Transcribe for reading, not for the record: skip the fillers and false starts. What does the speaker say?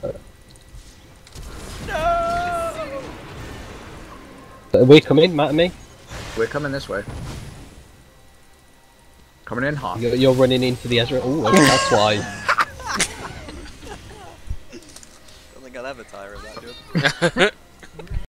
No! Are we coming, Matt and me? We're coming this way. Coming in hot. You're running into the Ezra. Oh, that's why. I don't think I'll ever tire of that, dude.